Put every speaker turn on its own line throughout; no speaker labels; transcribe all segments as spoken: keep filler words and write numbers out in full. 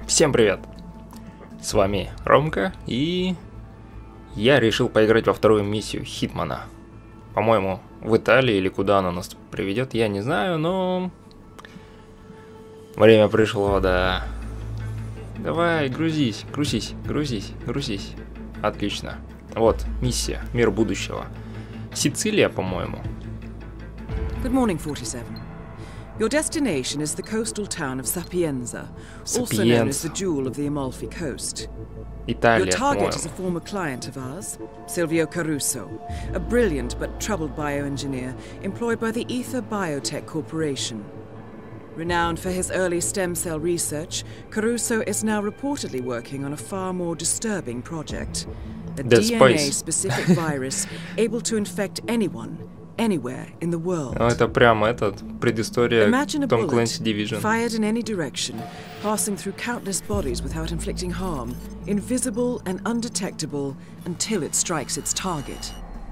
Всем привет! С вами Ромка, и я решил поиграть во вторую миссию Хитмана. По-моему, в Италии или куда она нас приведет, я не знаю, но время пришло, да. Давай, грузись, грузись, грузись, грузись. Отлично. Вот, миссия, мир будущего. Сицилия, по-моему.
Good morning, forty-seven. Your destination is the coastal town of Sapienza, also known as the Jewel of the Amalfi Coast.
Италия,
Your target
по-моему.
is a former client of ours, Silvio Caruso, a brilliant but troubled bioengineer employed by the Ether Biotech Corporation. Renowned for his early stem cell research, Caruso is now reportedly working on a far more disturbing project. A
Dead
D N
Space.
A-specific virus able to infect anyone, anywhere in the world.
Ну, это прямо этот, предыстория
Imagine a
Том
bullet
Клэнси Division.
fired in any direction, passing through countless bodies without inflicting harm, invisible and undetectable until it strikes its target.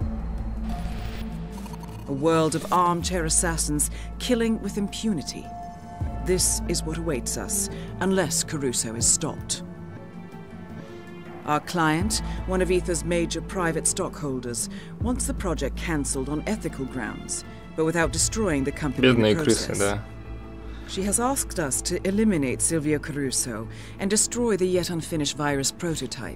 A world of armchair assassins killing with impunity. This is what awaits us, unless Caruso is stopped. Our client, one of Ether's major private stockholders, wants the project cancelled on ethical grounds, but without destroying the company in the
Бедные крысы,
process.
да.
She has asked us to eliminate Silvio Caruso and destroy the yet unfinished virus prototype.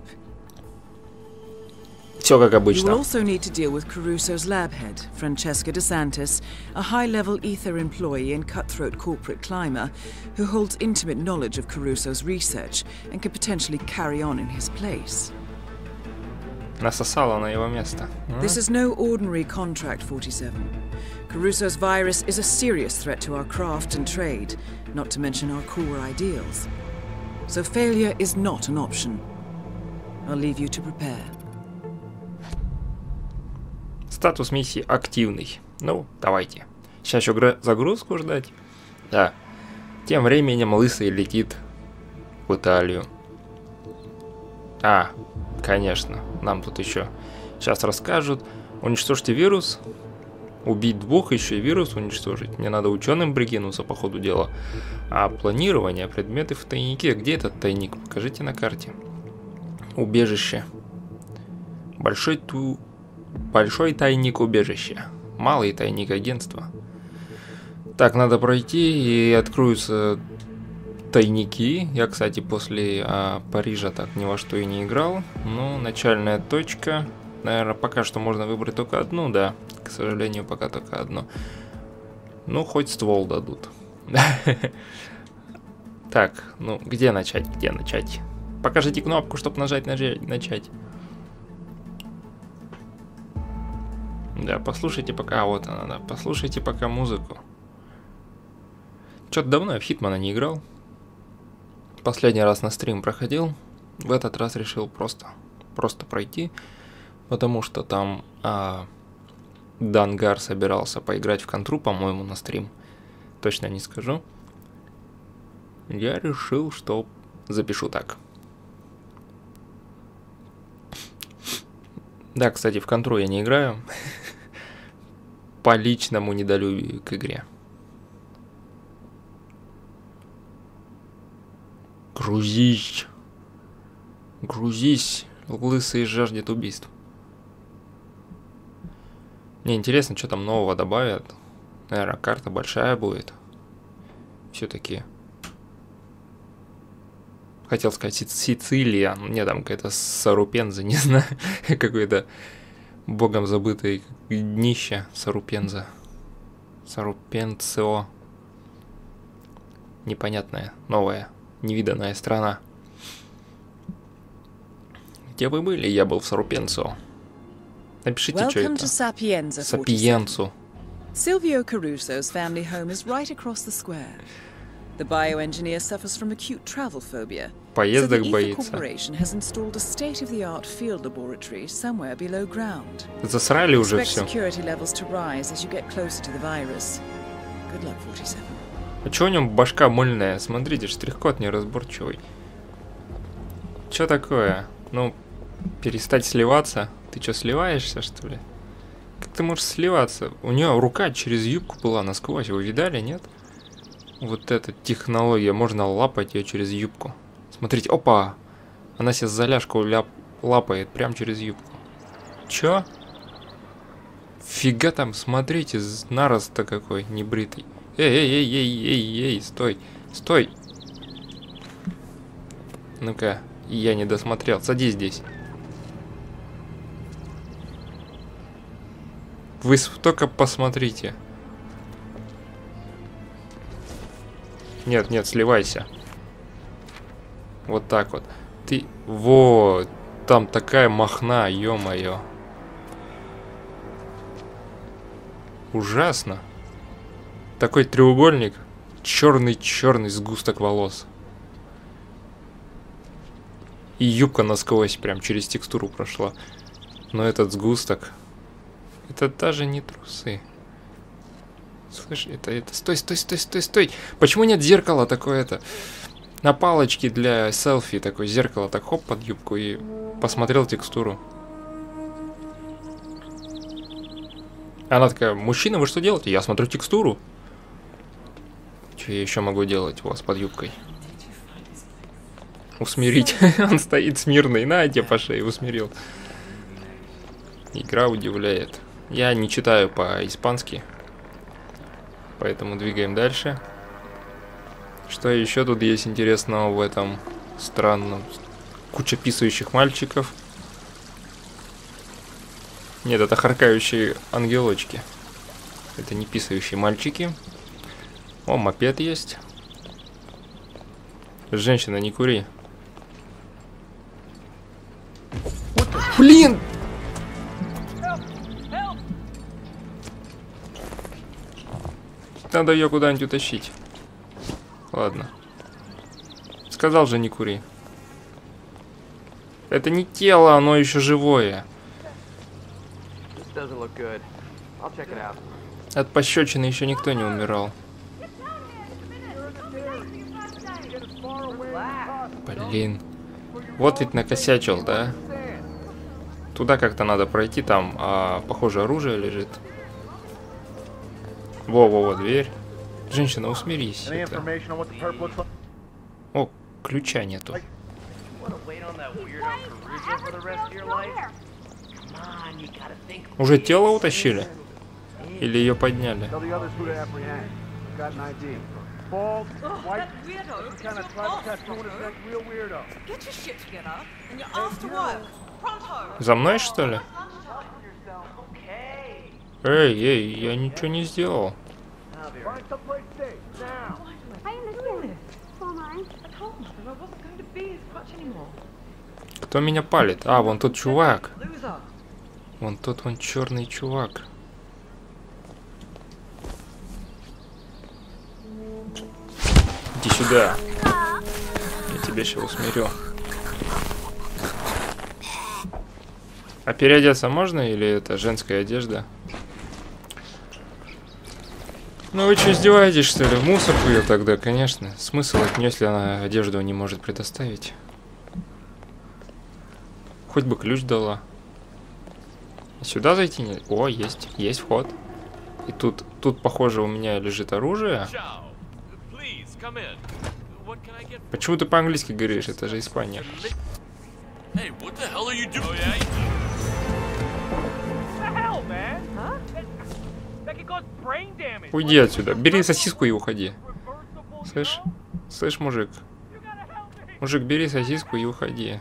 Все как
You will
обычно.
also need to deal with Caruso's lab head, Francesca DeSantis, a high-level Ether employee and cutthroat corporate climber who holds intimate knowledge of Caruso's research and could potentially carry on in his place.
Насосала на его место. М?
This is no ordinary contract, forty-seven. Caruso's virus is a serious threat to our craft and trade, not to mention our core ideals. So failure is not an option. I'll leave you to prepare.
Статус миссии активный. Ну, давайте. Сейчас еще гра- загрузку ждать. Да. Тем временем Лысый летит в Италию. А, конечно. Нам тут еще сейчас расскажут. Уничтожьте вирус. Убить двух, еще и вирус уничтожить. Мне надо ученым прикинуться по ходу дела. А планирование, предметы в тайнике. Где этот тайник? Покажите на карте. Убежище. Большой ту... Большой тайник убежища. Малый тайник агентства. Так, надо пройти, и откроются тайники. Я, кстати, после а, Парижа так ни во что и не играл. Ну, начальная точка. Наверное, пока что можно выбрать только одну, да. К сожалению, пока только одну. Ну, хоть ствол дадут. Так, ну, где начать? Где начать? Покажите кнопку, чтобы нажать начать. Да, послушайте пока, вот она, да, послушайте пока музыку. Что-то давно я в Хитмана не играл. Последний раз на стрим проходил. В этот раз решил просто, просто пройти. Потому что там а, Дангар собирался поиграть в контру, по-моему, на стрим. Точно не скажу. Я решил, что запишу так. Да, кстати, в контру я не играю. По личному недолюбию к игре. Грузись. Грузись. Лысый жаждет убийств. Мне интересно, что там нового добавят. Наверное, карта большая будет. Все-таки. Хотел сказать Сицилия. Мне там какая-то Сарупенза, не знаю. Какой-то богом забытое днище. Сарупенза. Сарупенцио. Непонятная, новая, невиданная страна. Где вы были? Я был в Сарупенцио. Напишите, что это.
Sapienza,
Сапиенцу.
Silvio Caruso's family home is right across the square. The bioengineer suffers from acute travel phobia.
Поездок
so the Ether
боится.
Corporation has installed a state-of-the-art field laboratory somewhere below ground.
Засрали уже
Expect
все.
security levels to rise as you get closer to the virus. Good luck, forty-seven.
А чё у него башка мыльная? Смотрите, штрих-код неразборчивый. Чё такое? Ну, перестать сливаться? Ты чё, сливаешься, что ли? Как ты можешь сливаться? У нее рука через юбку была насквозь, вы видали, нет? Вот эта технология, можно лапать ее через юбку. Смотрите, опа! Она себе заляжку ляп лапает прям через юбку. Чё? Фига там, смотрите, нарост-то какой, небритый. Эй, эй, эй, эй, эй, эй, стой, стой. Ну-ка, я не досмотрел, садись здесь. Вы только посмотрите. Нет, нет, сливайся. Вот так вот. Ты... Вот. Там такая махна, ё-моё. Ужасно. Такой треугольник. Черный-черный сгусток волос. И юбка насквозь прям через текстуру прошла. Но этот сгусток... Это даже не трусы. Слышь, это, это... Стой, стой, стой, стой, стой. Почему нет зеркала такое-то? На палочке для селфи такое зеркало. Так хоп под юбку и посмотрел текстуру. Она такая, мужчина, вы что делаете? Я смотрю текстуру. Что я еще могу делать у вас под юбкой? Усмирить. Он стоит смирный. На, тебе по шее усмирил. Игра удивляет. Я не читаю по-испански. Поэтому двигаем дальше. Что еще тут есть интересного в этом странном? Куча писающих мальчиков. Нет, это харкающие ангелочки. Это не писающие мальчики. О, мопед есть. Женщина, не кури. Блин! Надо ее куда-нибудь утащить. Ладно. Сказал же, не кури. Это не тело, оно еще живое. От пощечины еще никто не умирал. Блин. Вот ведь накосячил, да? Туда как-то надо пройти, там, а, похоже, оружие лежит. Во-во-во, дверь. Женщина, усмирись. Это... О, ключа нету. Уже тело утащили? Или ее подняли? За мной, что ли? Эй, эй, я ничего не сделал. Кто меня палит? А, вон тот чувак. Вон тот вон черный чувак. Иди сюда. Я тебя сейчас усмирю. А переодеться можно или это женская одежда? Ну вы что, издеваетесь, что ли? В мусорку ее тогда, конечно. Смысл от нее, если она одежду не может предоставить. Хоть бы ключ дала. Сюда зайти не... О, есть. Есть вход. И тут, тут, похоже, у меня лежит оружие. Почему ты по-английски говоришь? Это же Испания. Уйди отсюда. Бери сосиску и уходи. Слышь? Слышь, мужик. Мужик, бери сосиску и уходи.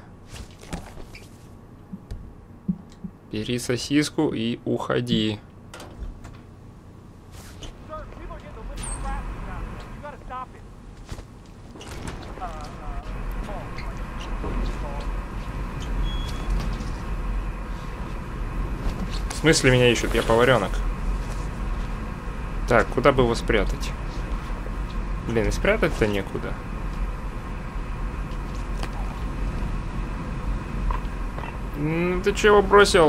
Бери сосиску и уходи. В смысле меня ищут? Я поваренок. Так, куда бы его спрятать? Блин, и спрятать-то некуда. Ну, ты чего бросил?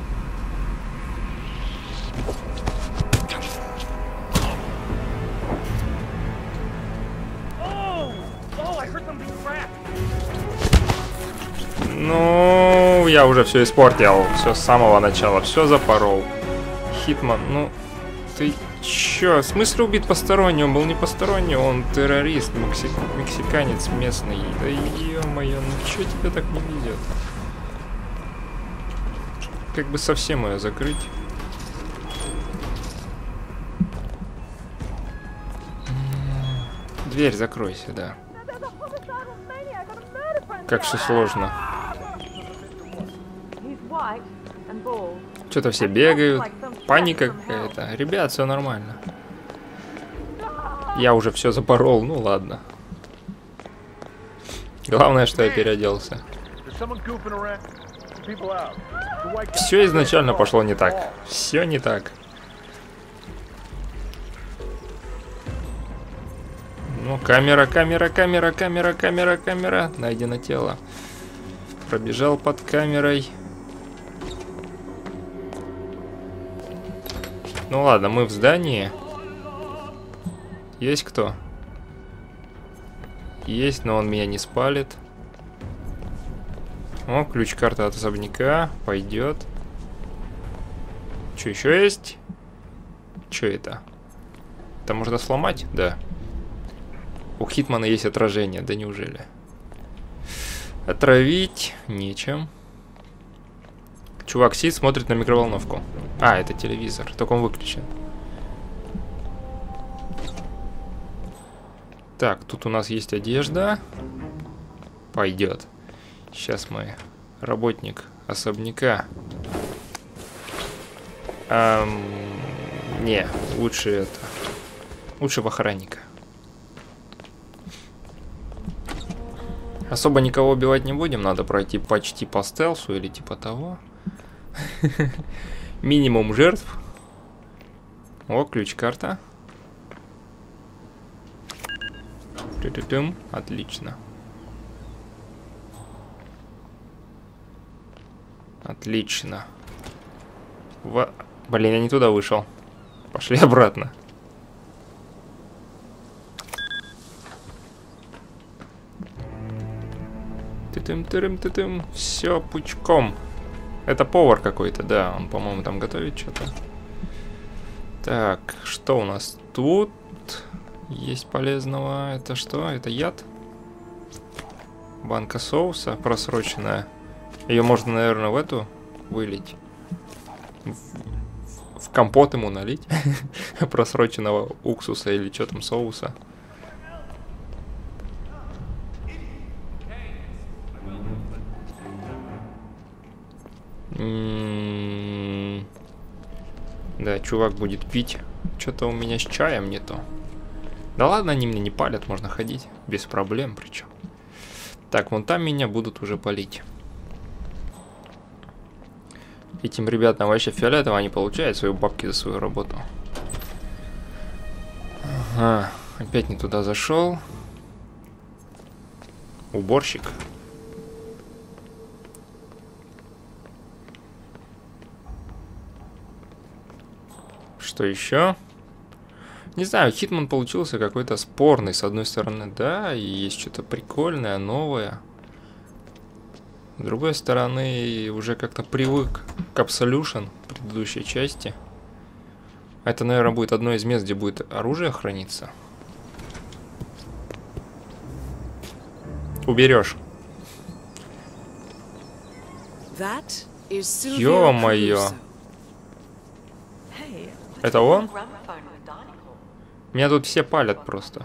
Ну, я уже все испортил. Все с самого начала. Все запорол. Хитман, ну, ты Чё, в смысле убит посторонний? Он был не посторонний, он террорист, мексик... мексиканец местный. Да ё-моё, ну чё тебя так не везет? Как бы совсем ее закрыть. Дверь закройся, да. Как все сложно. Что-то все бегают. Паника какая-то. Ребят, все нормально. Я уже все запорол, ну ладно. Главное, что я переоделся. Все изначально пошло не так. Все не так. Ну, камера, камера, камера, камера, камера, камера. Найдено тело. Пробежал под камерой. Ну ладно, мы в здании. Есть кто? Есть, но он меня не спалит. О, ключ-карта от особняка. Пойдет. Что еще есть? Что это? Это можно сломать? Да. У Хитмана есть отражение. Да неужели? Отравить нечем. Чувак сидит, смотрит на микроволновку. А, это телевизор. Только он выключен. Так, тут у нас есть одежда. Пойдет. Сейчас мы... Работник особняка. Эм, не, лучше это... Лучше в охранника. Особо никого убивать не будем. Надо пройти почти по стелсу или типа того. Минимум жертв. О, ключ-карта. Отлично. Отлично. Во... Блин, я не туда вышел. Пошли обратно. Ты-тым-тырым-ты-тым. Все пучком. Это повар какой-то, да. Он, по-моему, там готовит что-то. Так, что у нас тут? Есть полезного. Это что? Это яд? Банка соуса просроченная. Ее можно, наверное, в эту вылить. В, в компот ему налить. Просроченного уксуса или что там, соуса. М-м-м. Да, чувак будет пить. Что-то у меня с чаем не то. Да ладно, они мне не палят, можно ходить. Без проблем причем. Так, вон там меня будут уже палить. Этим ребятам вообще фиолетово, они получают свои бабки за свою работу. Ага, опять не туда зашел. Уборщик. Что еще? Не знаю, Хитман получился какой-то спорный. С одной стороны, да, и есть что-то прикольное, новое. С другой стороны, уже как-то привык к Absolution предыдущей части. Это, наверное, будет одно из мест, где будет оружие храниться. Уберешь. Ё-моё. Это он? Меня тут все палят просто.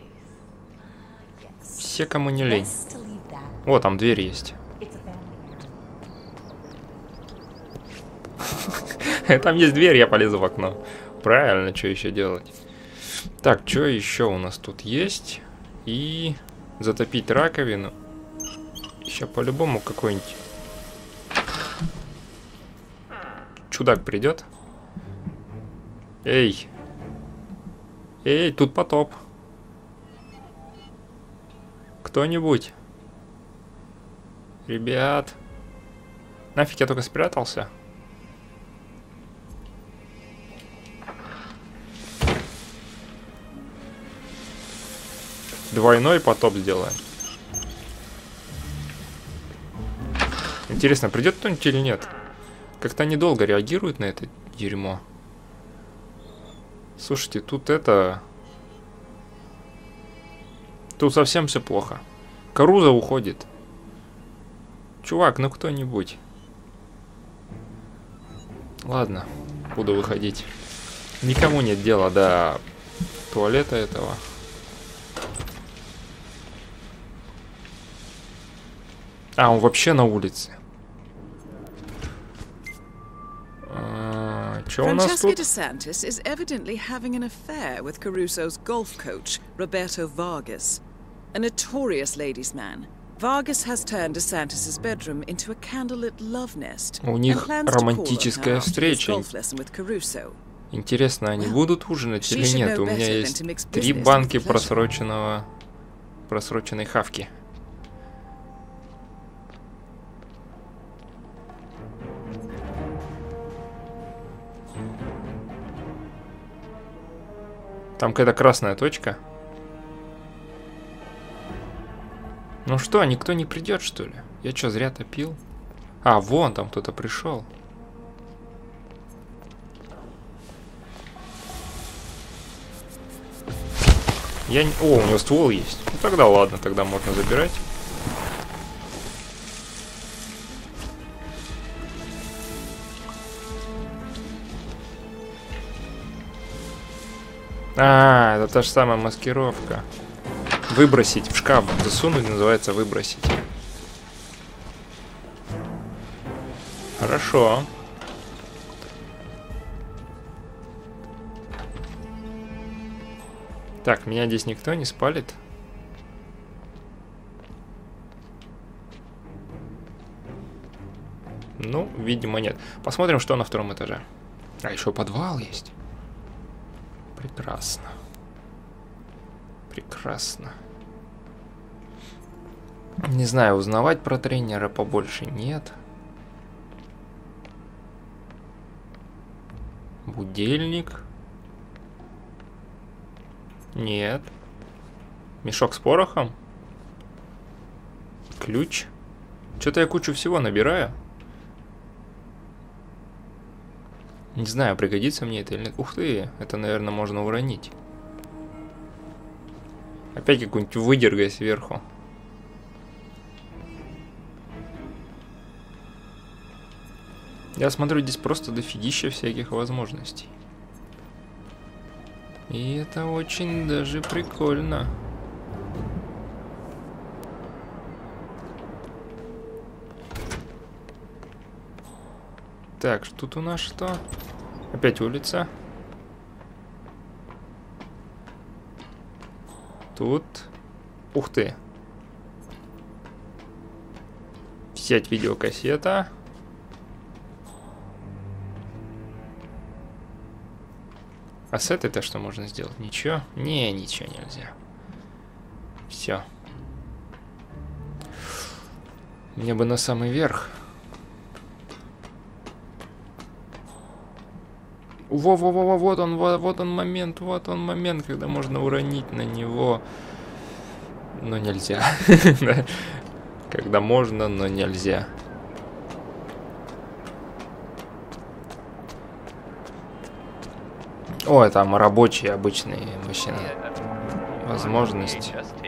Все, кому не лень. О, там дверь есть. Там есть дверь, я полезу в окно. Правильно, что еще делать? Так, что еще у нас тут есть? И затопить раковину. Еще по-любому какой-нибудь чудак придет. Эй! Эй, тут потоп. Кто-нибудь? Ребят. Нафиг я только спрятался? Двойной потоп сделаем. Интересно, придет кто-нибудь или нет? Как-то они долго реагируют на это дерьмо. Слушайте, тут это... Тут совсем все плохо. Карузо уходит. Чувак, ну кто-нибудь. Ладно, буду выходить. Никому нет дела до туалета этого. А, он вообще на улице. А, что у нас
Francesca
тут?
De Santis is evidently having an affair with Caruso's golf coach, Roberto Vargas, a notorious ladies' man. Vargas has turned De Santis' bedroom into a candlelit love nest.
У них романтическая встреча.
Caruso.
Интересно, они будут ужинать или
she should
нет?
know
У меня
better
есть
than to mix
три
business
банки
with pleasure.
просроченного... просроченной хавки. Там какая-то красная точка. Ну что, никто не придет, что ли? Я что, зря топил? А, вон там кто-то пришел. Я не... О, у него ствол есть. Ну тогда ладно, тогда можно забирать. А, это та же самая маскировка. Выбросить в шкаф, засунуть называется выбросить. Хорошо. Так, меня здесь никто не спалит. Ну, видимо, нет. Посмотрим, что на втором этаже. А, еще подвал есть. Прекрасно. Прекрасно. Не знаю, узнавать про тренера побольше нет. Будильник. Нет. Мешок с порохом. Ключ. Что-то я кучу всего набираю. Не знаю, пригодится мне это или нет. Ух ты, это, наверное, можно уронить. Опять какую-нибудь выдергай сверху. Я смотрю, здесь просто дофигища всяких возможностей. И это очень даже прикольно. Так, тут у нас что? Опять улица. Тут... Ух ты. Взять видеокассета. А с этой-то что можно сделать? Ничего? Не, ничего нельзя. Все. Мне бы на самый верх. Во-во-во-во, вот он, вот он момент, вот он момент, когда можно уронить на него. Но нельзя. Когда можно, но нельзя. О, там рабочие обычные мужчины. Возможность.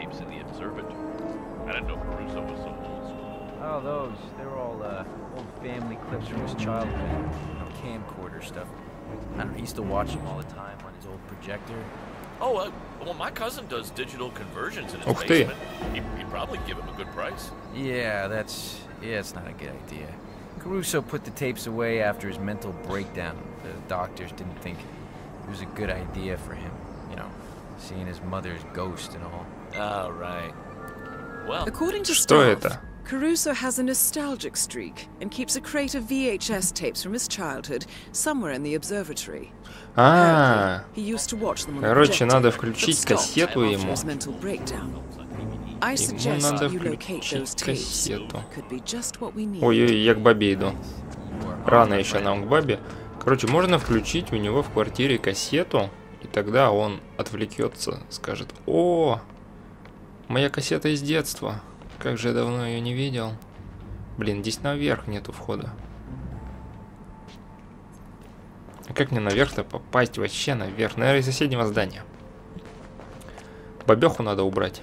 I don't know, he used to watch him all the time on his old projector.
Oh, uh, well, my cousin does digital conversions in his
Ух ты.
basement. He, he'd probably give him a good price.
Yeah, that's yeah, it's not a good idea. Caruso put the tapes away after his mental breakdown. The doctors didn't think it was a good idea for him, you know, seeing his mother's ghost and all.
Oh, right. Well,
According to
Что
staff,
это?
Caruso has a nostalgic streak and keeps a crate of V H S tapes from his childhood somewhere in the observatory.
А,
He used to watch them on the
короче,
projector,
надо
but
включить
stopped
кассету
after
ему.
his mental breakdown. I
Ему
suggest
надо
you locate those
включить
tapes.
кассету.
Could be just what we need.
Ой-ой, я к бабе иду. Рано еще нам к бабе. Короче, можно включить у него в квартире кассету, и тогда он отвлекется, скажет: о, моя кассета из детства. Как же я давно ее не видел. Блин, здесь наверх нету входа. Как мне наверх-то попасть? Вообще наверх. Наверное, из соседнего здания. Бабеху надо убрать.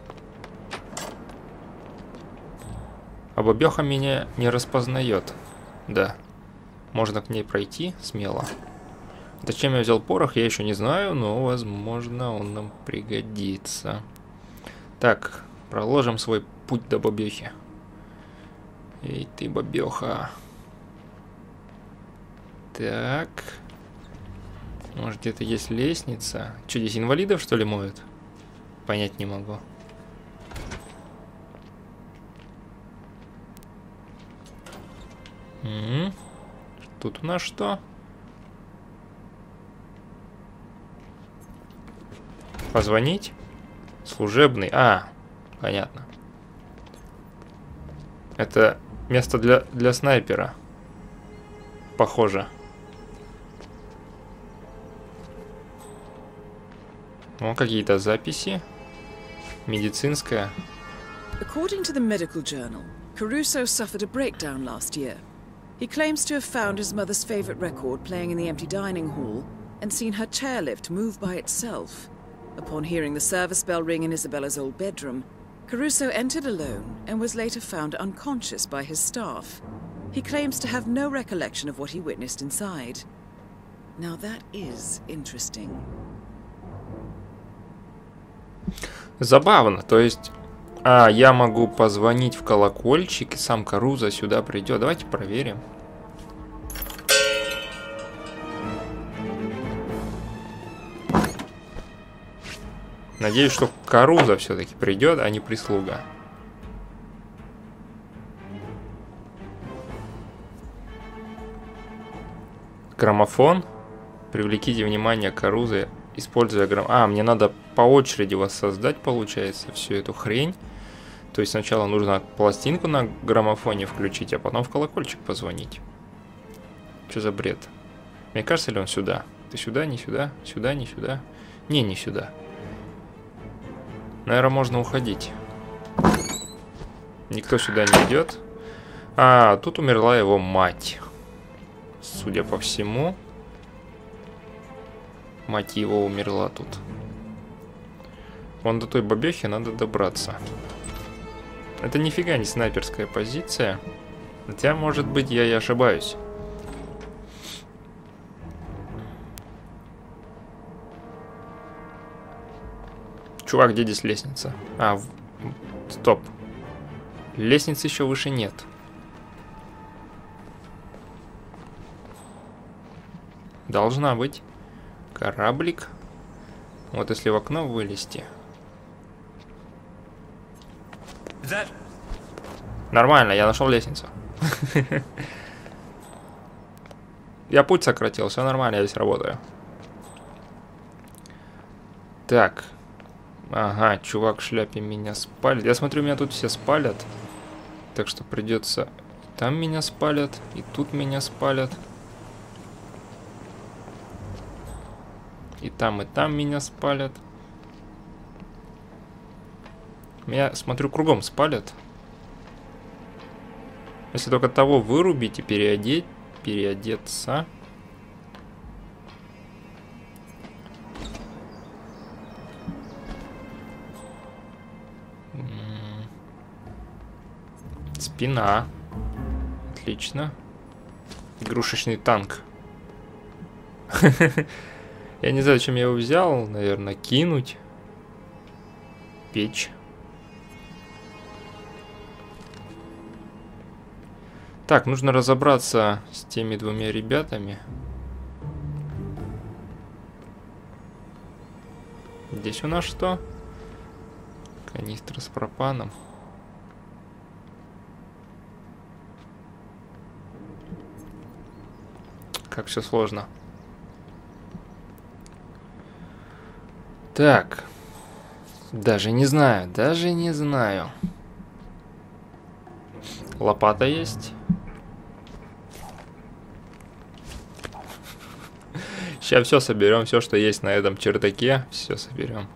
А бабеха меня не распознает. Да. Можно к ней пройти смело. Зачем я взял порох, я еще не знаю, но, возможно, он нам пригодится. Так, проложим свой путь до бабехи. Эй, ты, бабеха. Так. Может, где-то есть лестница? Что, здесь инвалидов, что ли, моют? Понять не могу. М-м-м. Тут у нас что? Позвонить? Служебный. А, понятно. Это место для, для снайпера. Похоже. Ну, какие-то записи. Медицинская.
According to the medical journal, Caruso suffered a breakdown last year. He claims to have found his mother's favorite record playing in the empty dining hall and seen her chairlift move by itself. Upon hearing the service bell ring in Isabella's old bedroom, Caruso entered alone and was later found unconscious by his staff. He claims to have no recollection of what he witnessed inside. Now that is interesting.
Забавно, то есть... А, я могу позвонить в колокольчик, и сам Карузо сюда придет. Давайте проверим. Надеюсь, что Карузо все-таки придет, а не прислуга. Граммофон. Привлеките внимание Карузо, используя грамм... А, мне надо по очереди воссоздать, получается, всю эту хрень. То есть сначала нужно пластинку на граммофоне включить, а потом в колокольчик позвонить. Что за бред? Мне кажется ли он сюда? Ты сюда, не сюда? Сюда, не сюда? Не, не сюда. Наверное, можно уходить. Никто сюда не идет. А, тут умерла его мать. Судя по всему. Мать его умерла тут. Вон до той бабехи надо добраться. Это нифига не снайперская позиция. Хотя, может быть, я и ошибаюсь. Чувак, где здесь лестница? А, в... стоп. Лестницы еще выше нет. Должна быть. Кораблик. Вот если в окно вылезти.
That...
Нормально, я нашел лестницу. Я путь сократил, все нормально, я здесь работаю. Так. Ага, чувак в шляпе меня спалит. Я смотрю, меня тут все спалят. Так что придется... Там меня спалят, и тут меня спалят. И там, и там меня спалят. Меня, смотрю, кругом спалят. Если только того вырубить и переодеть, переодеться. Спина. Отлично. Игрушечный танк. Я не знаю, зачем я его взял. Наверное, кинуть. Печь. Так, нужно разобраться с теми двумя ребятами. Здесь у нас что? Канистра с пропаном. Как все сложно. Так. Даже не знаю, даже не знаю. Лопата есть. Сейчас все соберем, все, что есть на этом чердаке, все соберем.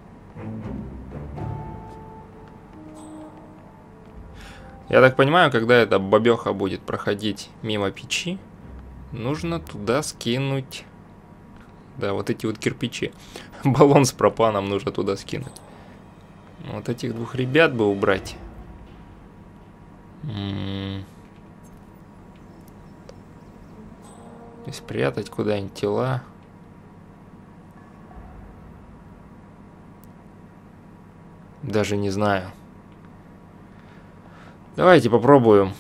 Я так понимаю, когда эта бабеха будет проходить мимо печи, нужно туда скинуть Да, вот эти вот кирпичи. Баллон с пропаном нужно туда скинуть. Вот этих двух ребят бы убрать. М-м-м. И спрятать куда-нибудь тела. Даже не знаю. Давайте попробуем.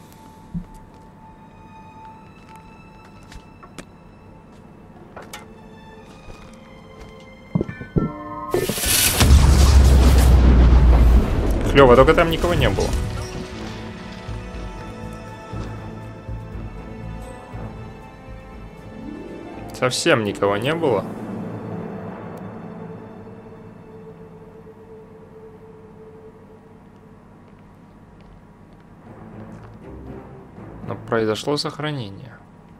Клево, только там никого не было. Совсем никого не было. Но произошло сохранение.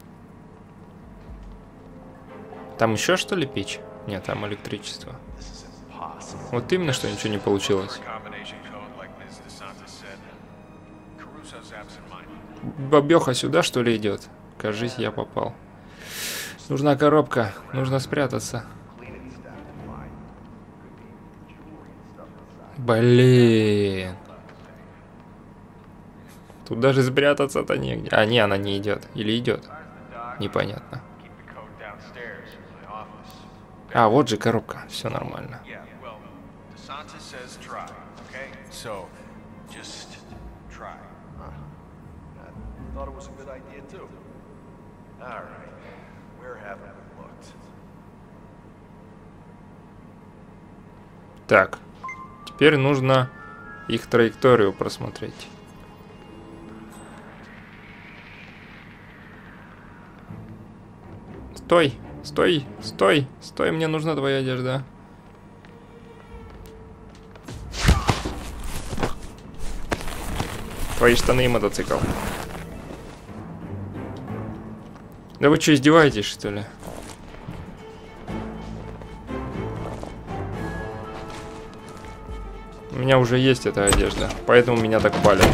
Там еще что ли печь? Нет, там электричество. Вот именно, что ничего не получилось. Бабёха сюда, что ли, идет? Кажись, я попал. Нужна коробка, нужно спрятаться. Блин. Тут даже спрятаться-то негде. А, не, она не идет. Или идет? Непонятно. А, вот же коробка. Все нормально. Так, теперь нужно их траекторию просмотреть. Стой, стой, стой, стой, мне нужна твоя одежда. Твои штаны и мотоцикл. Да вы что, издеваетесь, что ли? У меня уже есть эта одежда, поэтому меня так палят.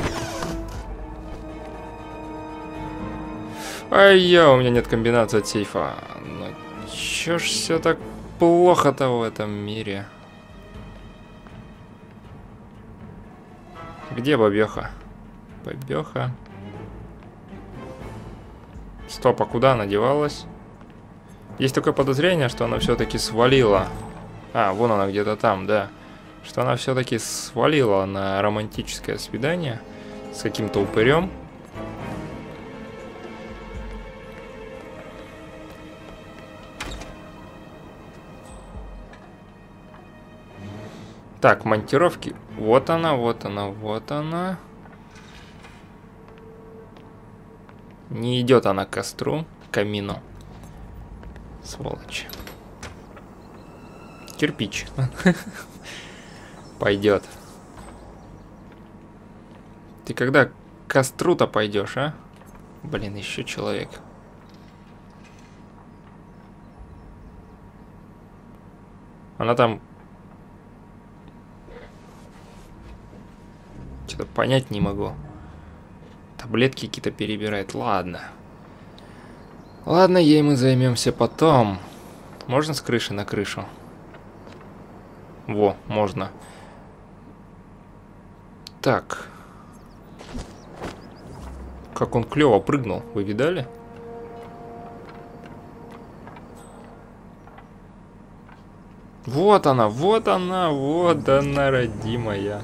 Ай-я, у меня нет комбинации от сейфа. Ну, чё ж все так плохо-то в этом мире? Где бабёха? Бабёха. Стоп, а куда она девалась? Есть такое подозрение, что она все-таки свалила. А, вон она где-то там, да. Что она все-таки свалила на романтическое свидание с каким-то упырем. Так, монтировки. Вот она, вот она, вот она. Не идет она к костру, к камину. Сволочь. Кирпич. Пойдет. Ты когда к костру-то пойдешь, а? Блин, еще человек. Она там... Что-то понять не могу. Таблетки какие-то перебирает. Ладно. Ладно, ей мы займемся потом. Можно с крыши на крышу? Во, можно. Так. Как он клево прыгнул. Вы видали? Вот она, вот она, вот она, родимая.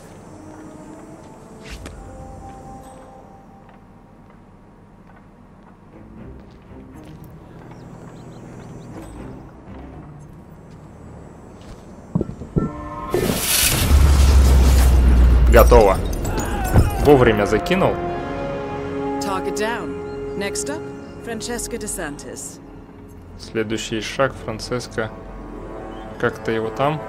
Готово. Вовремя закинул.
Target down. Next up, Francesca DeSantis.
Следующий шаг, Франциско. Как-то его там.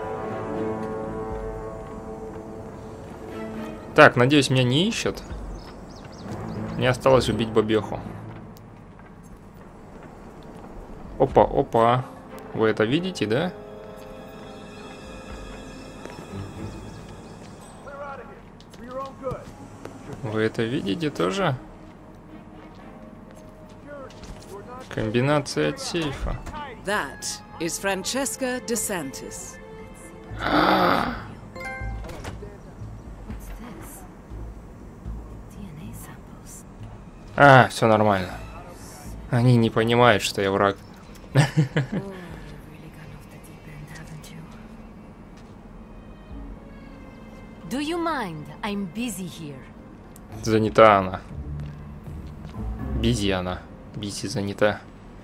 Так, надеюсь, меня не ищут. Мне осталось убить бабеху. Опа, опа. Вы это видите, да? Вы это видите тоже? Комбинация от сейфа.
That is Francesca DeSantis.
А, все нормально. Они не понимают, что я враг.
Do you mind? I'm busy here.
Занята она. Бизи она. Бизи занята.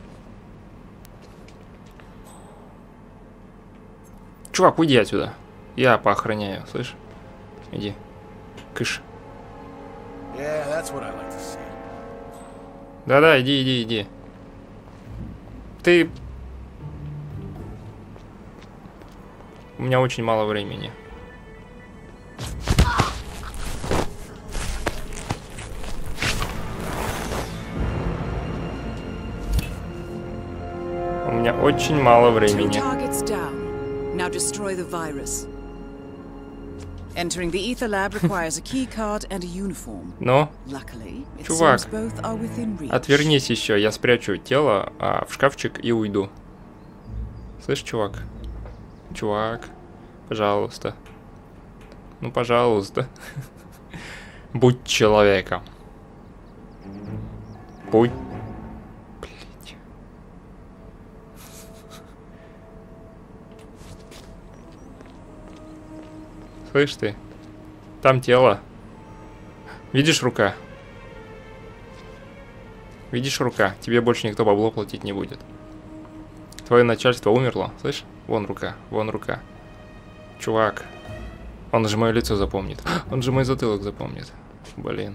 Чувак, уйди отсюда. Я поохраняю, слышь? Иди. Кыш.
Yeah, that's what I like to see.
Да-да, иди, иди, иди. Ты... У меня очень мало времени. У меня очень мало времени.
Now destroy the virus. Entering the ether lab requires a key card and a uniform.
Но,
Luckily, it
чувак,
seems both are within reach.
Отвернись еще, я спрячу тело а, в шкафчик и уйду. Слышь, чувак? Чувак, пожалуйста. Ну, пожалуйста. Будь человеком. Будь... Блять. Слышь ты? Там тело. Видишь рука? Видишь рука? Тебе больше никто бабло платить не будет. Твое начальство умерло. Слышь? Вон рука. Вон рука. Чувак. Он же мое лицо запомнит. Он же мой затылок запомнит. Блин.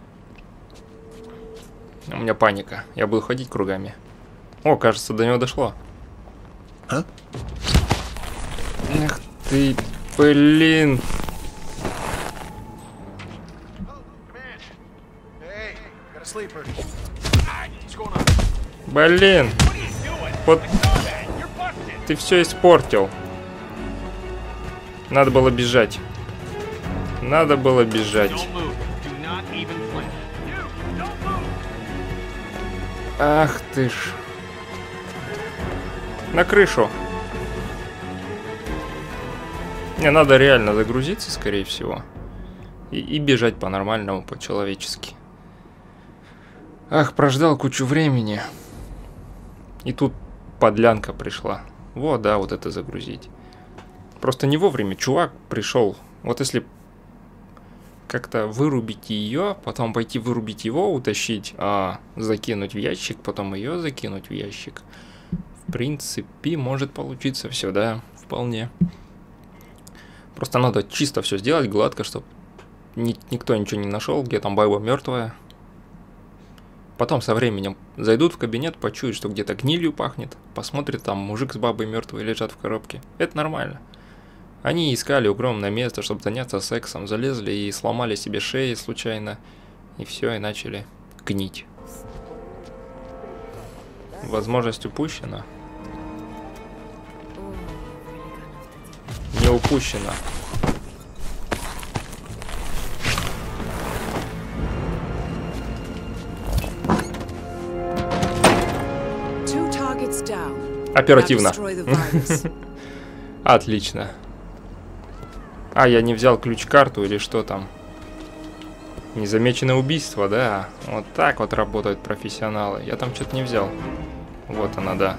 У меня паника. Я буду ходить кругами. О, кажется, до него дошло.
А?
Эх ты, блин. Блин. Вот ты все испортил. Надо было бежать. Надо было бежать. Ах ты ж. На крышу. Мне надо реально загрузиться, скорее всего. И, и бежать по-нормальному, по-человечески. Ах, прождал кучу времени. И тут подлянка пришла. Вот, да, вот это загрузить. Просто не вовремя чувак пришел. Вот если как-то вырубить ее, потом пойти вырубить его, утащить, а, закинуть в ящик, потом ее закинуть в ящик. В принципе, может получиться все, да, вполне. Просто надо чисто все сделать, гладко, чтобы ни, никто ничего не нашел, где там баба мертвая. Потом со временем зайдут в кабинет, почуют, что где-то гнилью пахнет, посмотрят, там мужик с бабой мертвой лежат в коробке. Это нормально. Они искали укромное место, чтобы заняться сексом, залезли и сломали себе шеи случайно. И все, и начали гнить. Возможность упущена. Не упущена. Оперативно. Отлично. А, я не взял ключ-карту или что там? Незамеченное убийство, да. Вот так вот работают профессионалы. Я там что-то не взял. Вот она, да.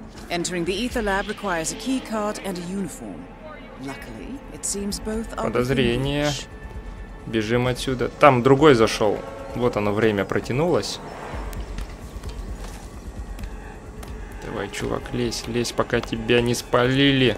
Подозрение. Бежим отсюда. Там другой зашел. Вот оно, время протянулось. Давай, чувак, лезь, лезь, пока тебя не спалили.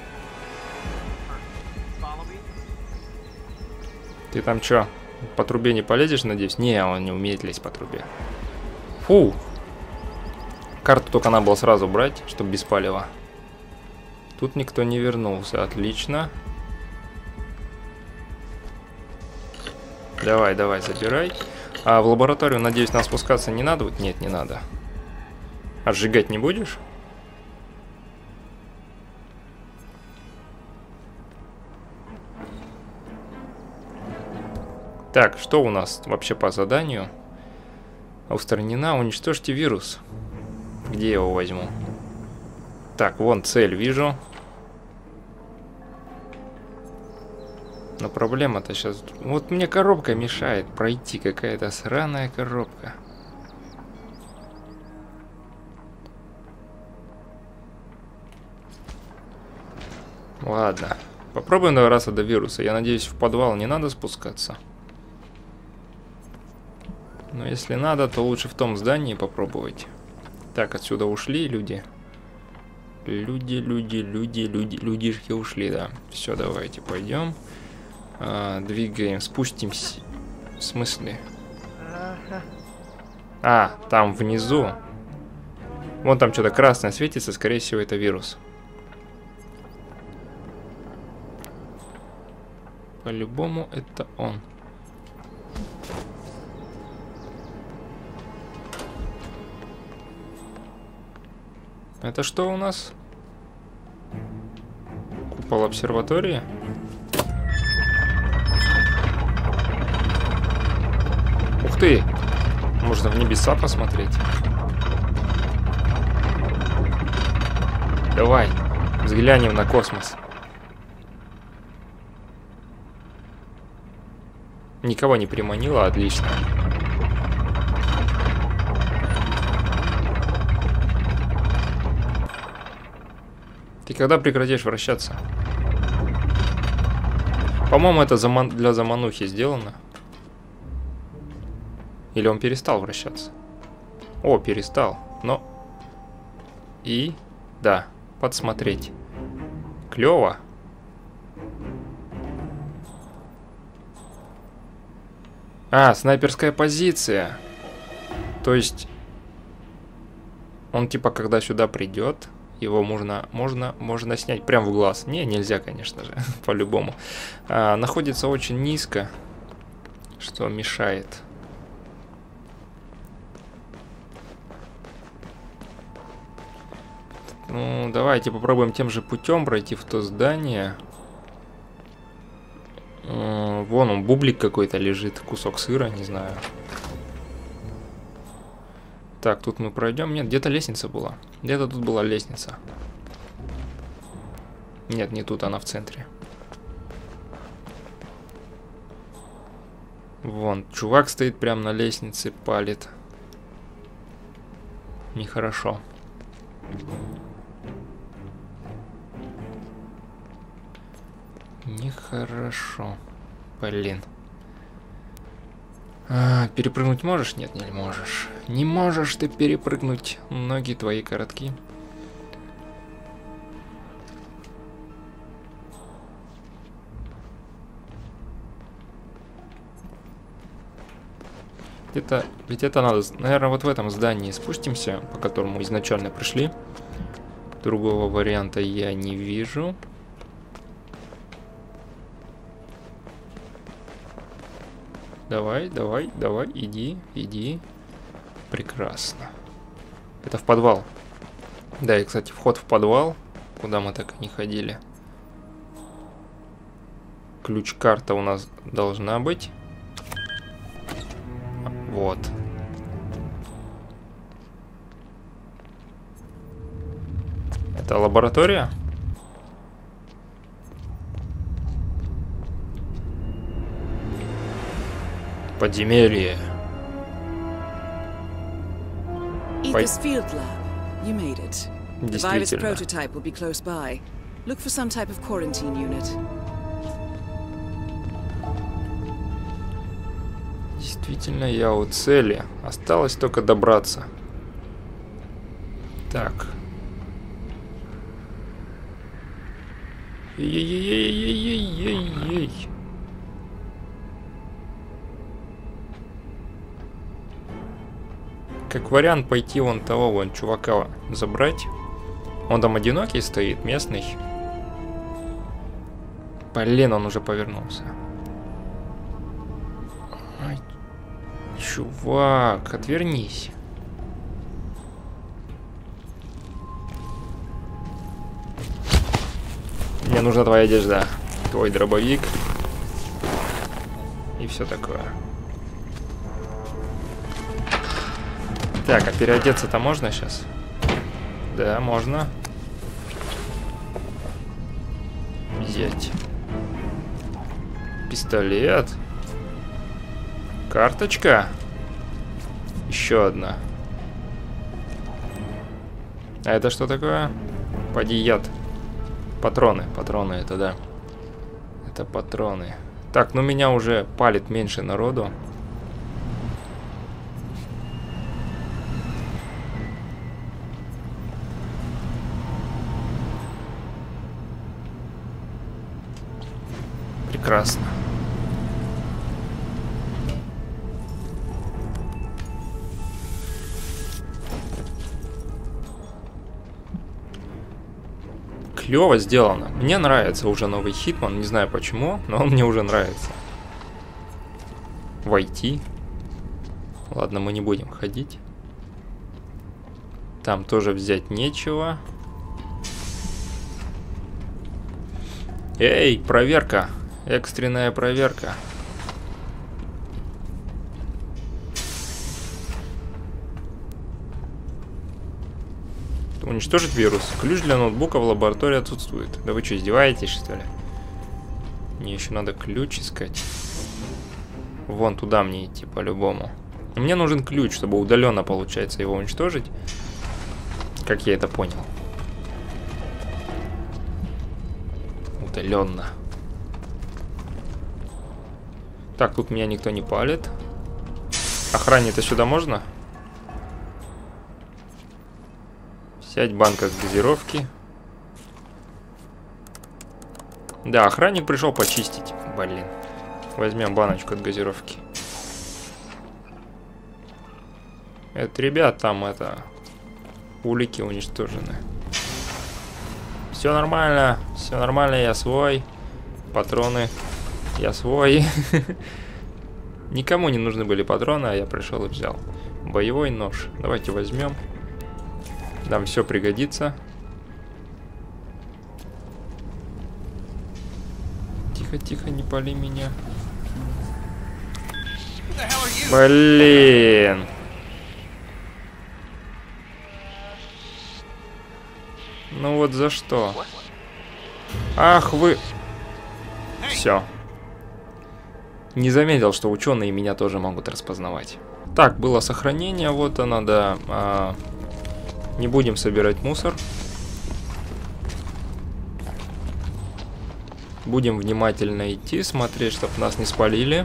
Ты там чё, по трубе не полезешь, надеюсь? Не, он не умеет лезть по трубе. Фу. Карту только надо было сразу брать, чтобы без палева. Тут никто не вернулся, отлично. Давай, давай, забирай. А в лабораторию, надеюсь, нам спускаться не надо? Нет, не надо. А сжигать не будешь? Так, что у нас вообще по заданию? Устранена, уничтожьте вирус. Где я его возьму? Так, вон цель вижу. Но проблема-то сейчас... Вот мне коробка мешает пройти. Какая-то сраная коробка. Ладно. Попробуем добраться до вируса. Я надеюсь, в подвал не надо спускаться. Но если надо, то лучше в том здании попробовать. Так, отсюда ушли люди. Люди, люди, люди, люди, людишки ушли, да. Все, давайте пойдем. А, двигаем, спустимся. В смысле? А, там внизу. Вон там что-то красное светится, скорее всего, это вирус. По-любому это он. Это что у нас? Купол обсерватории? Ух ты! Можно в небеса посмотреть. Давай, взглянем на космос. Никого не приманило, отлично. Ты когда прекратишь вращаться? По-моему, это заман... для заманухи сделано. Или он перестал вращаться? О, перестал. Но... И... Да, подсмотреть. Клево. А, снайперская позиция. То есть... Он типа, когда сюда придет... Его можно, можно, можно снять прямо в глаз. Не, нельзя, конечно же, по-любому. А, находится очень низко, что мешает. Ну, давайте попробуем тем же путем пройти в то здание. А, вон он, бублик какой-то лежит, кусок сыра, не знаю. Так, тут мы пройдем. Нет, где-то лестница была. Где-то тут была лестница. Нет, не тут, она в центре. Вон, чувак стоит прямо на лестнице, палит. Нехорошо. Нехорошо. Блин. А, перепрыгнуть можешь? Нет, не можешь. Не можешь ты перепрыгнуть. Ноги твои коротки. Это, ведь это надо, наверное, вот в этом здании спустимся, по которому изначально пришли. Другого варианта я не вижу. Давай, давай, давай, иди, иди. Прекрасно. Это в подвал. Да, и, кстати, вход в подвал, куда мы так и не ходили. Ключ-карта у нас должна быть. Вот. Это лаборатория? Подземелье.
Ether's field lab. You made it. The virus prototype will be close by. Look for some type of quarantine unit.
Действительно, я у цели. Осталось только добраться. Так. Ей-ей-ей-ей-ей-ей-ей. Как вариант пойти вон того вон чувака забрать. Он там одинокий стоит, местный. Блин, он уже повернулся. Ай, чувак, отвернись. Мне нужна твоя одежда, твой дробовик и все такое. Так, а переодеться-то можно сейчас? Да, можно. взять? Пистолет. Карточка. Еще одна. А это что такое? Поди яд. Патроны. Патроны это, да. Это патроны. Так, ну меня уже палит меньше народу. Прекрасно. Клево сделано. Мне нравится уже новый Хитман. Не знаю почему, но он мне уже нравится. Войти. Ладно, мы не будем ходить. Там тоже взять нечего. Эй, проверка. Экстренная проверка. Уничтожить вирус. Ключ для ноутбука в лаборатории отсутствует. Да вы что, издеваетесь, что ли? Мне еще надо ключ искать. Вон туда мне идти по-любому. Мне нужен ключ, чтобы удаленно, получается, его уничтожить. Как я это понял. Удаленно. Так, тут меня никто не палит. Охране-то сюда можно? Взять банка с газировки. Да, охранник пришел почистить. Блин. Возьмем баночку от газировки. Это, ребят, там это... Улики уничтожены. Все нормально. Все нормально, я свой. Патроны. Я свой. Никому не нужны были патроны, а я пришел и взял. Боевой нож. Давайте возьмем. Нам все пригодится. Тихо, тихо, не пали меня. Блин. Ну вот за что? Ах вы. Все. Не заметил, что ученые меня тоже могут распознавать. Так, было сохранение, вот оно, да. А, не будем собирать мусор. Будем внимательно идти, смотреть, чтобы нас не спалили.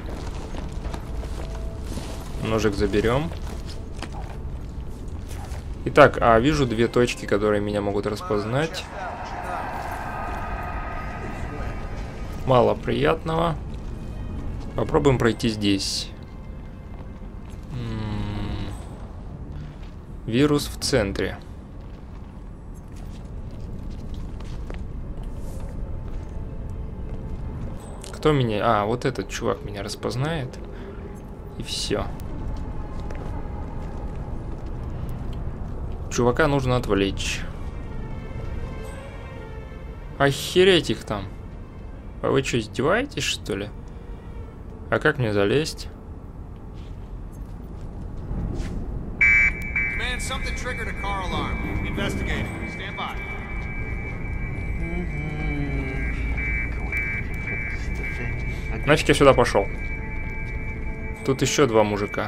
Ножик заберем. Итак, а вижу две точки, которые меня могут распознать. Мало приятного. Попробуем пройти здесь. М-м-м. Вирус в центре. Кто меня... А, вот этот чувак меня распознает. И все. Чувака нужно отвлечь. Охереть их там. А вы что, издеваетесь, что ли? А как мне залезть? Значит, я сюда пошел. Тут еще два мужика.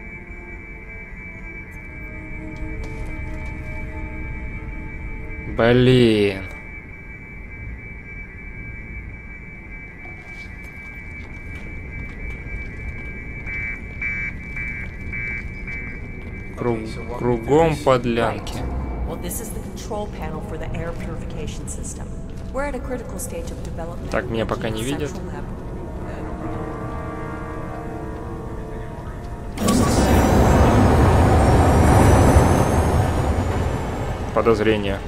Блин. Круг, кругом подлянки. Так, меня пока не видят. Подозрение.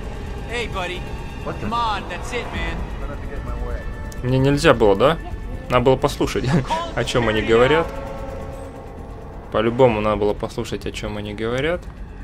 Мне нельзя было, да? Надо было послушать, о чем они говорят. По-любому надо было послушать, о чем они говорят.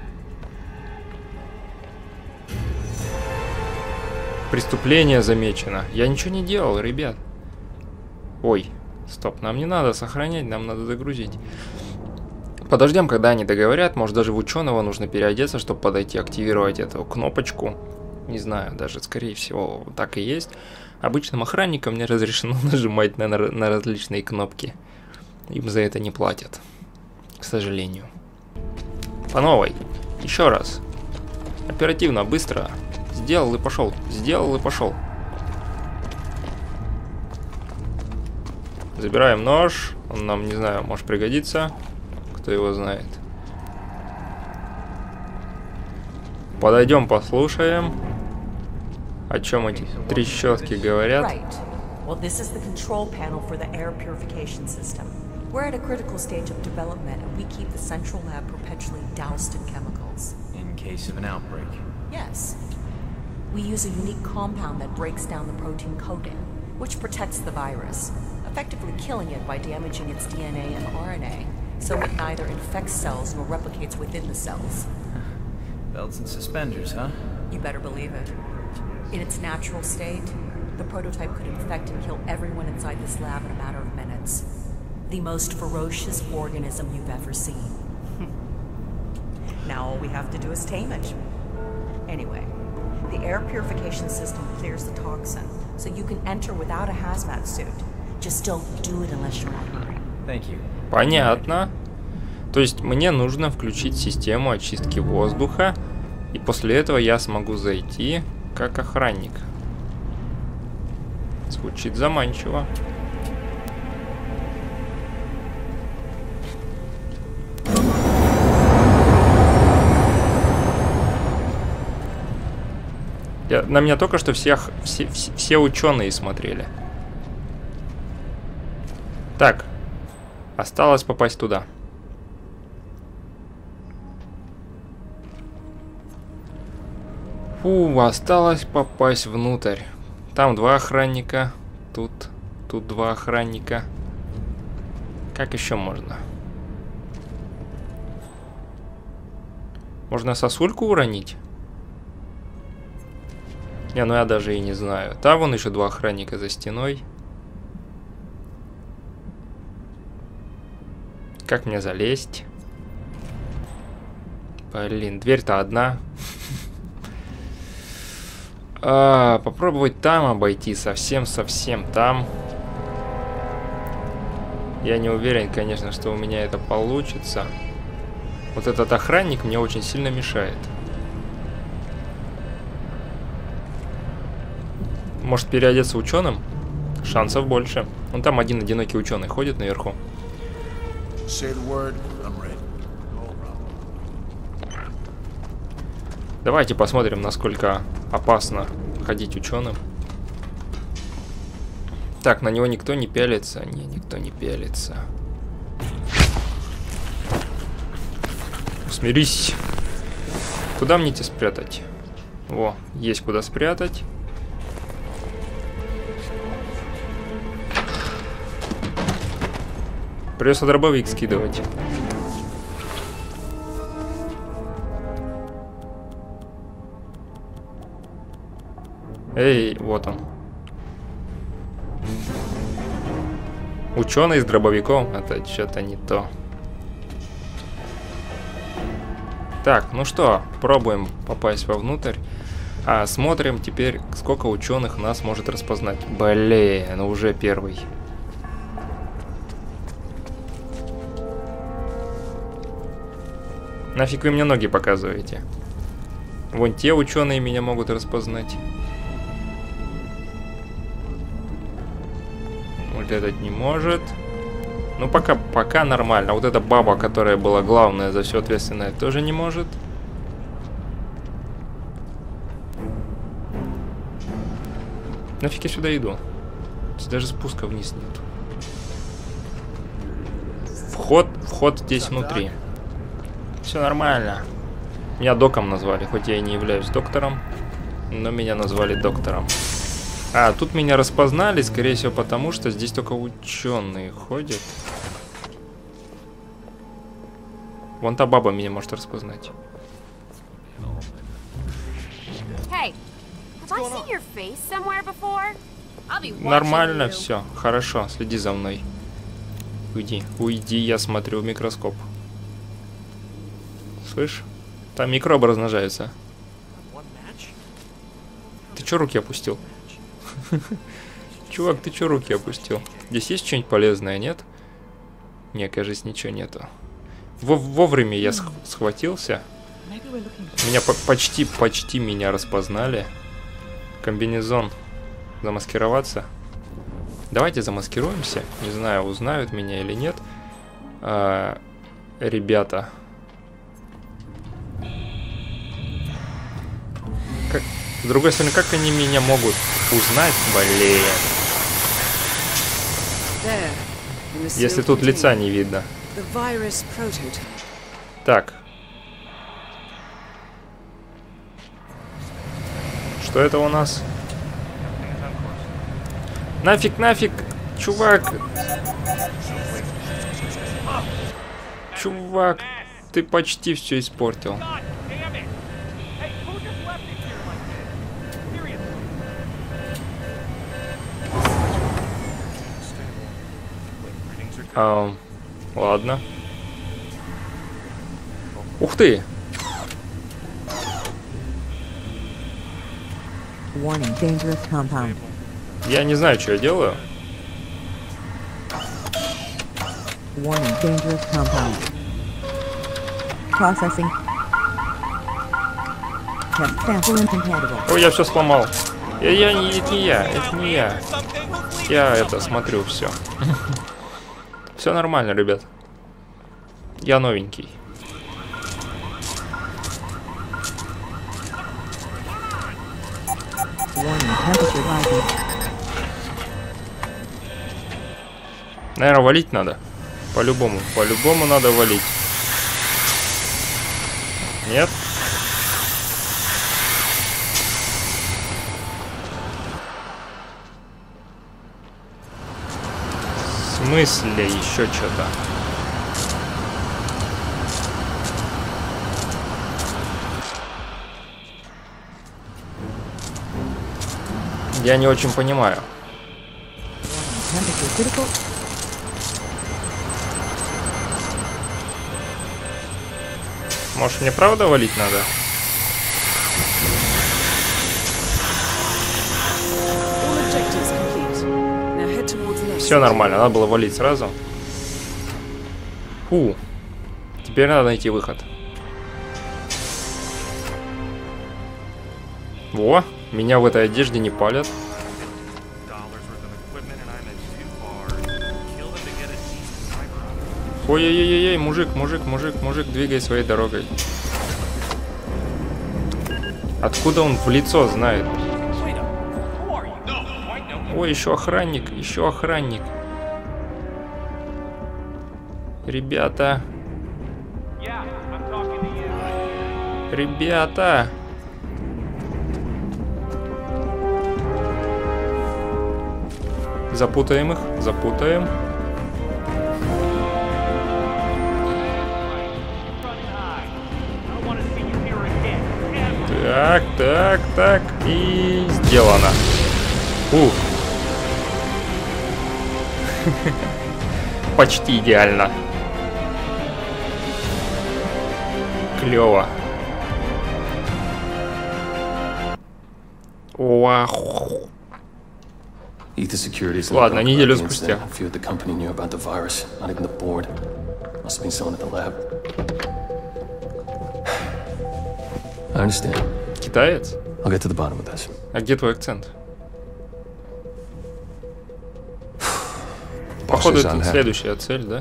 Преступление замечено. Я ничего не делал, ребят. Ой, стоп, нам не надо сохранять, нам надо загрузить. Подождем, когда они договорят. Может, даже в ученого нужно переодеться, чтобы подойти, активировать эту кнопочку. Не знаю, даже, скорее всего, так и есть. Обычным охранникам не разрешено нажимать на, на различные кнопки. Им за это не платят. К сожалению. По новой. Еще раз. Оперативно, быстро. Сделал и пошел. Сделал и пошел. Забираем нож. Он нам, не знаю, может пригодиться. Кто его знает. Подойдем, послушаем. О чем эти трещотки говорят.
Well, this is the control panel for the air purification system. We're at a critical stage of development, and we keep the central lab perpetually doused in chemicals.
In case of an outbreak.
Yes. We use a unique compound that breaks down the protein coding, which protects the virus, effectively killing it by damaging its D N A and R N A, so it neither infects cells nor replicates within the cells.
Belts and suspenders, huh?
You better believe it. In its natural state, the prototype could infect and kill everyone inside this lab in a matter of minutes. The most ferocious organism you've ever seen. Now all we have to do is tame it. Anyway, the air purification system clears the toxin, so you can enter without a hazmat suit. Just don't do it unless you're in a hurry.
Thank you.
Понятно. То есть мне нужно включить систему очистки воздуха, и после этого я смогу зайти как охранник. Звучит заманчиво. Я, на меня только что всех, все, все, все ученые смотрели. Так, осталось попасть туда. Фу, осталось попасть внутрь. Там два охранника, тут, тут два охранника. Как еще можно? Можно сосульку уронить? Не, ну я даже и не знаю. Там вон еще два охранника за стеной. Как мне залезть? Блин, дверь-то одна. А, попробовать там обойти, совсем-совсем там. Я не уверен, конечно, что у меня это получится. Вот этот охранник мне очень сильно мешает. Может переодеться ученым? Шансов больше. Вон там один одинокий ученый ходит наверху. Давайте посмотрим, насколько опасно ходить ученым. Так, на него никто не пялится. Не, никто не пялится. Смирись. Куда мне тебя спрятать? Во, есть куда спрятать. Придется дробовик скидывать. Эй, вот он. Ученый с дробовиком. Это что-то не то. Так, ну что, пробуем попасть вовнутрь. А смотрим теперь, сколько ученых нас может распознать. Блин, уже первый. Нафиг вы мне ноги показываете? Вон те ученые меня могут распознать. Вот этот не может. Ну, пока, пока нормально. Вот эта баба, которая была главная за все ответственная, тоже не может. Нафиг я сюда иду? Здесь даже спуска вниз нет. Вход, вход здесь внутри. Все нормально. Меня доком назвали, хоть я и не являюсь доктором, но меня назвали доктором. А, тут меня распознали, скорее всего, потому что здесь только ученые ходят. Вон та баба меня может распознать.
Hey, have I seen your face somewhere before? I'll be watching
Нормально
you.
все, хорошо, следи за мной. Уйди, уйди, я смотрю в микроскоп. Слышь? Там микробы размножаются. Ты чё руки опустил? Чувак, ты чё руки опустил? Здесь есть что-нибудь полезное, нет? Не, кажется, ничего нету. Во Вовремя я сх схватился. Меня по почти, почти меня распознали. Комбинезон. Замаскироваться. Давайте замаскируемся. Не знаю, узнают меня или нет. А, ребята. Как... С другой стороны, как они меня могут узнать? Блин. Если тут лица не видно. Так. Что это у нас? Нафиг, нафиг, чувак. Чувак, ты почти все испортил. А, ладно. Ух ты!
Warning, dangerous compound.
Я не знаю, что я делаю.
Warning, dangerous compound. Processing. Test sample incompatible.
Ой, я все сломал. Я, я не, это не я, это не я. Я это смотрю, все. Все нормально, ребят. Я новенький. Наверное, валить надо. По-любому. По-любому надо валить. Нет? В смысле еще что-то? Я не очень понимаю. Может, мне правда валить надо? Все нормально, надо было валить сразу. Фу. Теперь надо найти выход. Во, меня в этой одежде не палят. Ой-ой-ой-ой, мужик, мужик, мужик, мужик, двигай своей дорогой. Откуда он в лицо знает? Ой, еще охранник, еще охранник. Ребята. Ребята. Запутаем их, запутаем. Так, так, так. И сделано. Ух. Почти идеально. Клево. Вау. Ладно, неделю спустя. Китаец? А где твой акцент? Походу, это следующая цель, да?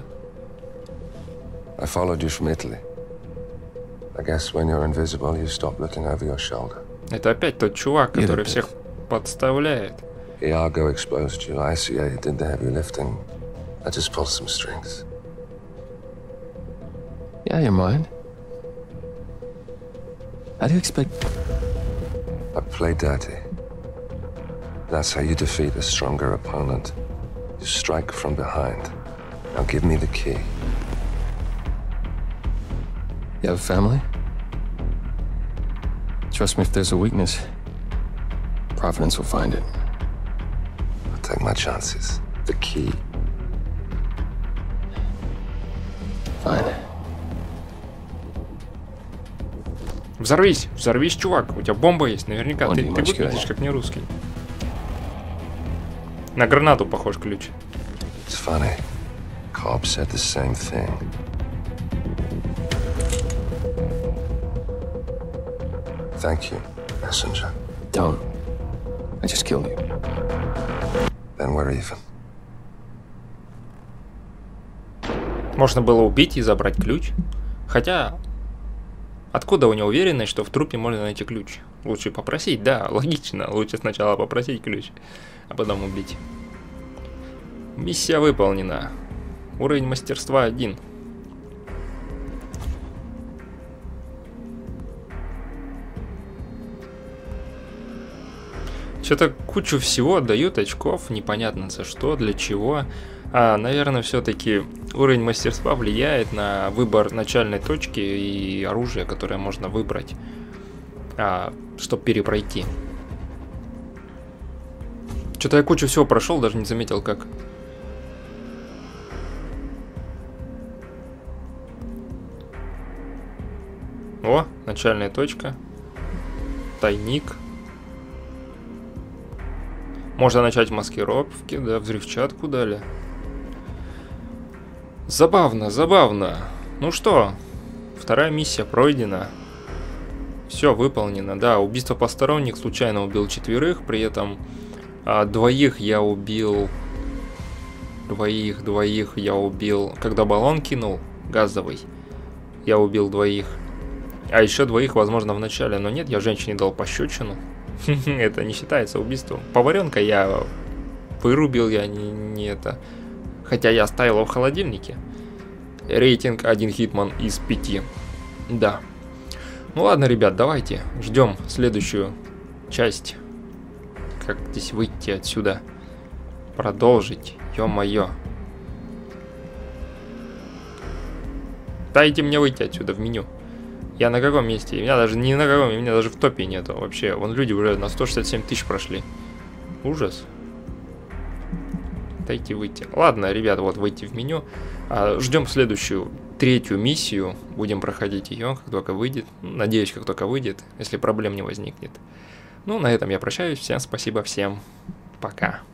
I followed you from Italy. I guess when you're invisible, you stop looking over your shoulder.
Это опять тот чувак, который всех подставляет.
Iago exposed you. I C A did the heavy lifting. I just pulled some strings. Yeah, you're mine. How do you expect? I play dirty. That's how you defeat a stronger opponent. You strike from behind. Now give me the key. You have a family? Trust me, if there's a weakness, Providence will find it. I'll take my chances. The key. Fine.
Взорвись, взорвись, чувак. У тебя бомба есть, наверняка. Ты, ты выглядишь как не русский. На гранату похож ключ.
It's funny. Cobb said the same thing. Thank you, messenger.
Don't. I just killed you.
Then we're even.
Можно было убить и забрать ключ. Хотя, откуда у него уверенность, что в трупе можно найти ключ? Лучше попросить, да, логично. Лучше сначала попросить ключ, а потом убить. Миссия выполнена. Уровень мастерства один. Что-то кучу всего дают очков, непонятно за что, для чего. А, наверное, все-таки уровень мастерства влияет на выбор начальной точки и оружия, которое можно выбрать, а, чтобы перепройти. Что-то я кучу всего прошел, даже не заметил, как. О, начальная точка. Тайник. Можно начать маскировки, да, взрывчатку дали. Забавно, забавно. Ну что, вторая миссия пройдена. Все выполнено, да. Убийство посторонних, случайно убил четверых, при этом а, двоих я убил... Двоих, двоих я убил... Когда баллон кинул, газовый, я убил двоих. А еще двоих, возможно, в начале, но нет, я женщине дал пощечину. Это не считается убийством. Поваренка я вырубил, я не, не это. Хотя я оставил его в холодильнике. Рейтинг один хитман из пяти. Да. Ну ладно, ребят, давайте ждем следующую часть. Как здесь выйти отсюда? Продолжить. Ё-моё. Дайте мне выйти отсюда в меню. Я на каком месте? Меня даже не на каком, меня даже в топе нету вообще. Вон люди уже на сто шестьдесят семь тысяч прошли. Ужас. Дайте выйти. Ладно, ребят, вот выйти в меню. А, ждем следующую, третью миссию. Будем проходить ее, как только выйдет. Надеюсь, как только выйдет, если проблем не возникнет. Ну, на этом я прощаюсь. Всем спасибо, всем пока.